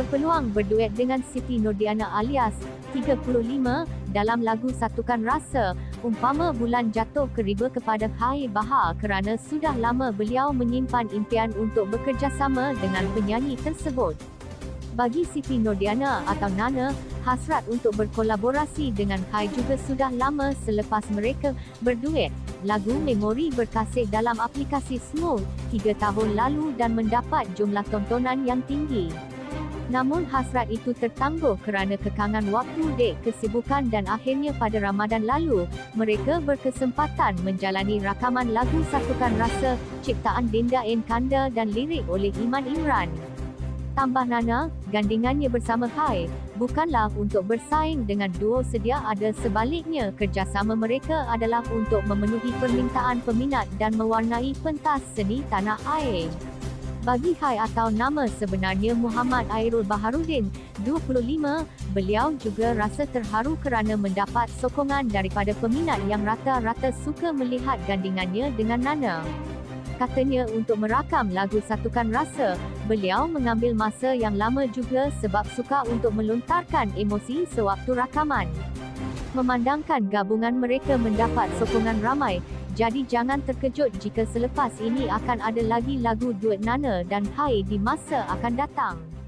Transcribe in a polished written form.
berpeluang berduet dengan Siti Nordiana alias 35 dalam lagu Satukan Rasa. Umpama bulan jatuh keriba kepada Hai Bahar kerana sudah lama beliau menyimpan impian untuk bekerjasama dengan penyanyi tersebut. Bagi Siti Nordiana atau Nana, hasrat untuk berkolaborasi dengan Hai juga sudah lama selepas mereka berduet lagu Memori Berkasih dalam aplikasi Smooth 3 tahun lalu dan mendapat jumlah tontonan yang tinggi. Namun hasrat itu tertangguh kerana kekangan waktu, dek kesibukan dan akhirnya pada Ramadan lalu, mereka berkesempatan menjalani rakaman lagu Satukan Rasa, ciptaan Dinda N. Kanda dan lirik oleh Iman Imran. Tambah Nana, gandingannya bersama Hai bukanlah untuk bersaing dengan duo sedia ada, sebaliknya kerjasama mereka adalah untuk memenuhi permintaan peminat dan mewarnai pentas seni tanah air. Bagi Hai atau nama sebenarnya Muhammad Airul Baharudin, 25, beliau juga rasa terharu kerana mendapat sokongan daripada peminat yang rata-rata suka melihat gandingannya dengan Nana. Katanya untuk merakam lagu Satukan Rasa, beliau mengambil masa yang lama juga sebab suka untuk melontarkan emosi sewaktu rakaman. Memandangkan gabungan mereka mendapat sokongan ramai, jadi jangan terkejut jika selepas ini akan ada lagi lagu duet Nana dan Hai di masa akan datang.